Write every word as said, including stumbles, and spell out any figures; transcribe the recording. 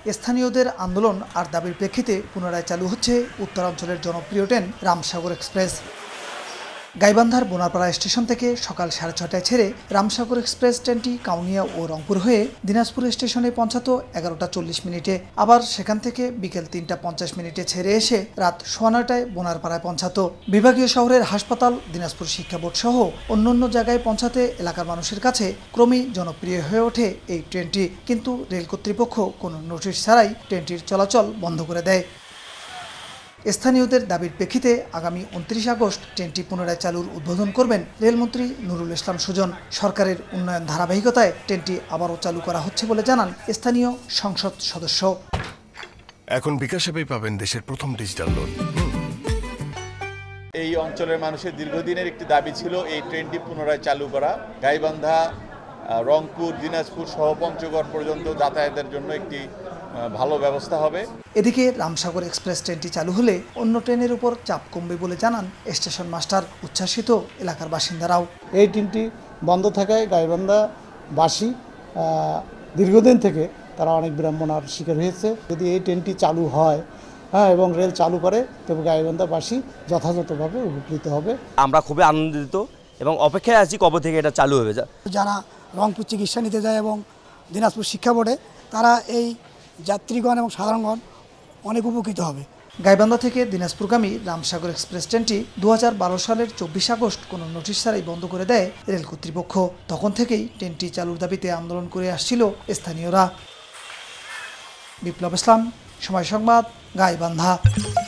স্থানীয়দের আন্দোলন আর দাবির প্রেক্ষিতে পুনরায় চালু হচ্ছে উত্তরাঞ্চলের জনপ্রিয় ট্রেন রামসাগর এক্সপ্রেস। গাইবান্ধার বোনারপাড়া স্টেশন থেকে সকাল সাড়ে ছটায় ছেড়ে রামসাগর এক্সপ্রেস ট্রেনটি কাউনিয়া ও রংপুর হয়ে দিনাজপুর স্টেশনে পৌঁছাতো এগারোটা চল্লিশ মিনিটে, আবার সেখান থেকে বিকেল তিনটা পঞ্চাশ মিনিটে ছেড়ে এসে রাত সোয়া নয়টায় বোনারপাড়ায় পৌঁছাতো। বিভাগীয় শহরের হাসপাতাল, দিনাজপুর শিক্ষা বোর্ড সহ অন্যান্য জায়গায় পৌঁছাতে এলাকার মানুষের কাছে ক্রমেই জনপ্রিয় হয়ে ওঠে এই ট্রেনটি। কিন্তু রেল কর্তৃপক্ষ কোনো নোটিশ ছাড়াই ট্রেনটির চলাচল বন্ধ করে দেয়। স্থানীয়দের দাবির প্রেক্ষিতে আগামী উনত্রিশ আগস্ট ট্রেনটি পুনরায় চালুর উদ্বোধন করবেন রেলমন্ত্রী নুরুল ইসলাম সুজন। সরকারের উন্নয়ন ধারাবাহিকতায় ট্রেনটি আবারও চালু করা হচ্ছে বলে জানান স্থানীয় সংসদ সদস্য। এখন বিকাশ সেবাই পাবেন দেশের প্রথম ডিজিটাল লোন। এই অঞ্চলের মানুষের দীর্ঘদিনের একটি দাবি ছিল এই ট্রেনটি পুনরায় চালু করা। গাইবান্ধা, রংপুর, দিনাজপুর সহ পঞ্চগড় পর্যন্ত যাতায়াতের জন্য একটি ভালো ব্যবস্থা হবে। এদিকে রামসাগর এক্সপ্রেস ট্রেনটি চালু হলে অন্য ট্রেনের উপর চাপ কমবে বলে জানান স্টেশন মাস্টার, উচ্ছ্বাসিত এলাকার বাসিন্দারাও। এই ট্রেনটি বন্ধ থাকায় গাইবান্ধাবাসী দীর্ঘদিন থেকে তারা অনেক বিড়ম্বনার শিকার হয়েছে। যদি এই ট্রেনটি চালু হয় হ্যাঁ এবং রেল চালু করে তবে গাইবান্ধাবাসী যথাযথভাবে উপকৃত হবে। আমরা খুবই আনন্দিত এবং অপেক্ষায় আছি কবে থেকে এটা চালু হবে। যারা রংপুর চিকিৎসা নিতে যায় এবং দিনাজপুর শিক্ষা বোর্ডে, তারা এই যাত্রীগণ এবং সাধারণগণ অনেক উপকৃত হবে। গাইবান্ধা থেকে দিনাজপুরগামী রামসাগর এক্সপ্রেস ট্রেনটি দু হাজার বারো সালের চব্বিশ আগস্ট কোনো নোটিশ ছাড়াই বন্ধ করে দেয় রেল কর্তৃপক্ষ। তখন থেকেই ট্রেনটি চালুর দাবিতে আন্দোলন করে আসছিল স্থানীয়রা। বিপ্লব ইসলাম, সময় সংবাদ, গাইবান্ধা।